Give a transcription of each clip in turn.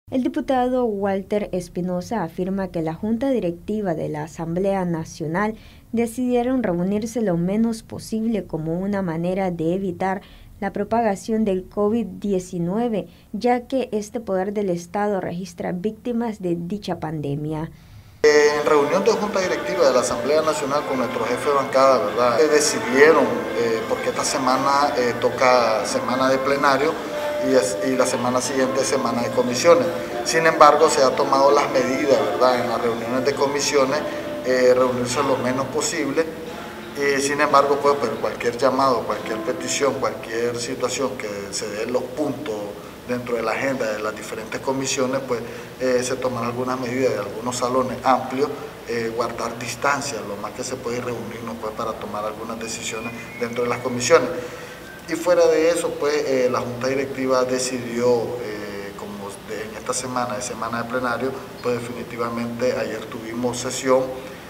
El diputado Walter Espinosa afirma que la Junta Directiva de la Asamblea Nacional decidieron reunirse lo menos posible como una manera de evitar la propagación del COVID-19, ya que este poder del Estado registra víctimas de dicha pandemia. En reunión de Junta Directiva de la Asamblea Nacional con nuestro jefe de bancada, ¿verdad? Decidieron, porque esta semana toca semana de plenario y la semana siguiente semana de comisiones. Sin embargo, se han tomado las medidas, ¿verdad? En las reuniones de comisiones, reunirse lo menos posible. Sin embargo, pues, cualquier llamado, cualquier petición, cualquier situación que se dé en los puntos dentro de la agenda de las diferentes comisiones, pues se toman algunas medidas de algunos salones amplios, guardar distancia, lo más que se puede reunirnos pues, para tomar algunas decisiones dentro de las comisiones. Y fuera de eso, pues la Junta Directiva decidió, como en esta semana de plenario, pues definitivamente ayer tuvimos sesión.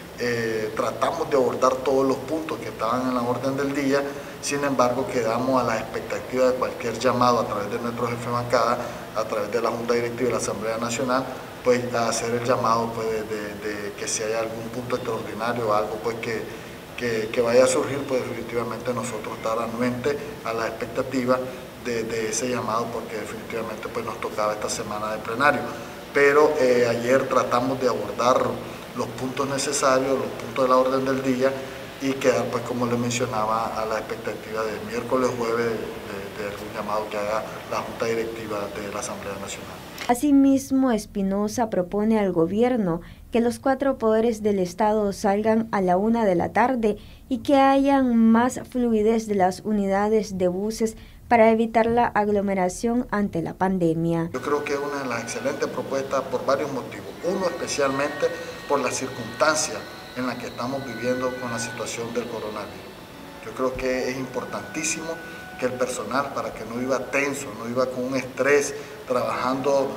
Tratamos de abordar todos los puntos que estaban en la orden del día, sin embargo quedamos a la expectativa de cualquier llamado a través de nuestro jefe de bancada, a través de la Junta Directiva de la Asamblea Nacional, pues a hacer el llamado pues, de que si hay algún punto extraordinario o algo pues, que vaya a surgir, pues definitivamente nosotros estar anuentes a la expectativa de ese llamado, porque definitivamente pues, nos tocaba esta semana de plenario. Pero ayer tratamos de abordar los puntos necesarios, los puntos de la orden del día y quedar, pues como les mencionaba, a la expectativa de miércoles, jueves, de algún llamado que haga la Junta Directiva de la Asamblea Nacional. Asimismo, Espinosa propone al gobierno que los 4 poderes del Estado salgan a la 1 de la tarde y que hayan más fluidez de las unidades de buses para evitar la aglomeración ante la pandemia. Yo creo que es una de las excelentes propuestas por varios motivos. Uno, especialmente por las circunstancias en las que estamos viviendo con la situación del coronavirus. Yo creo que es importantísimo que el personal, para que no viva tenso, no viva con un estrés, trabajando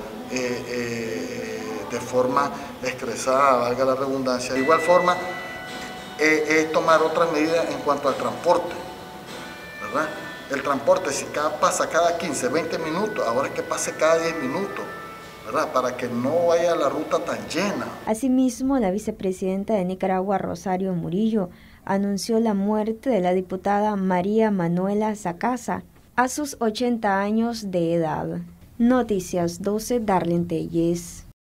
de forma estresada, valga la redundancia. De igual forma, es tomar otras medidas en cuanto al transporte, ¿verdad? El transporte, si pasa cada 15, 20 minutos, ahora es que pase cada 10 minutos, ¿verdad? Para que no vaya la ruta tan llena. Asimismo, la vicepresidenta de Nicaragua, Rosario Murillo, anunció la muerte de la diputada María Manuela Sacasa a sus 80 años de edad. Noticias 12, Darlene Telles.